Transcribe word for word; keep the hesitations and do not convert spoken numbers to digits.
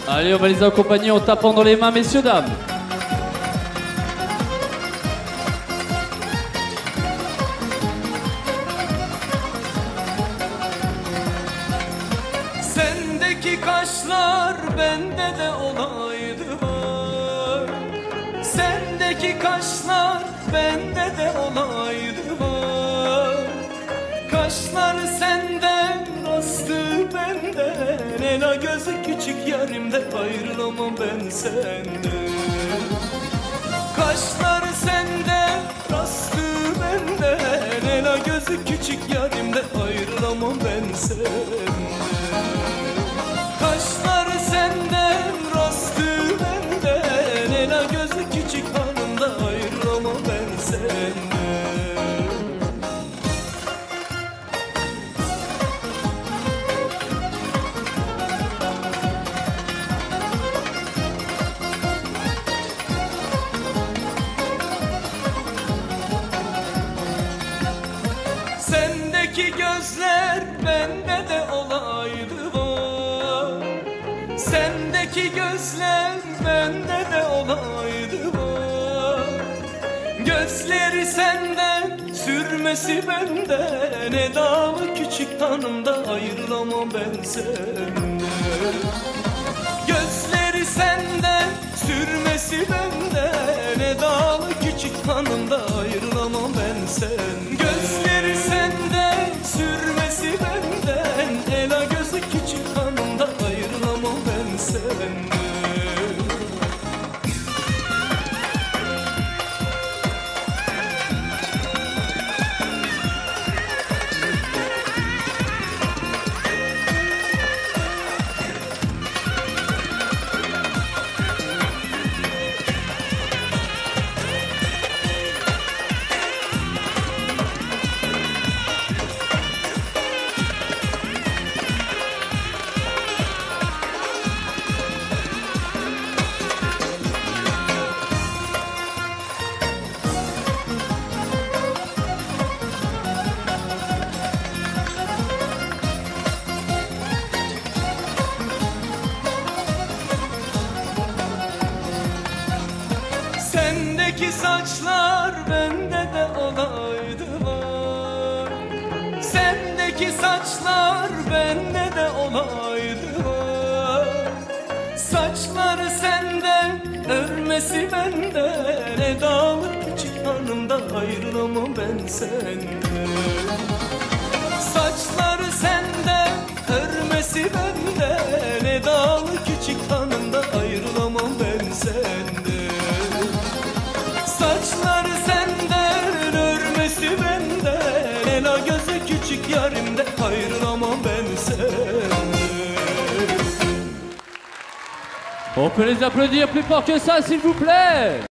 Allez, on va les accompagner en tapant dans les mains, messieurs, dames. Sendeki kaşlar bende de olaydı var. Sendeki kaşlar bende de olaydı var. Kaşlar senden, rastı benden. Ela gözü küçük yarimde, ayrılamam ben senden. Kaşlar senden, rastı benden. Ela gözü küçük yarimde, ayrılamam ben senden. Kaşlar senden, rastı benden. Ela gözü küçük hanımda, ayrılamam ben senden. Sendeki gözler bende de olaydı var. Sendeki gözler bende de olaydı var. Gözleri senden, sürmesi benden. Edalı küçük hanımda, ayrılamam ben senden. Gözleri senden, sürmesi benden. Edalı küçük hanımda, ayrılamam ben senden. Gözleri senden, sürmesi benden. Ela gözü küçük hanımda, ayrılamam ben senden. Sendeki saçlar bende de olaydı var. Sendeki saçlar bende de olaydı var. Saçları senden, örmesi benden. Edalı küçük hanımda, ayrılamam ben senden. Saçları senden, örmesi benden. Edalı küçük hanımda, ayrılamam ben senden. Saçları senden, örmesi benden. Ela gözü küçük yarimde, ayrılamam ben senden. On peut les applaudir plus fort que ça, s'il vous plaît.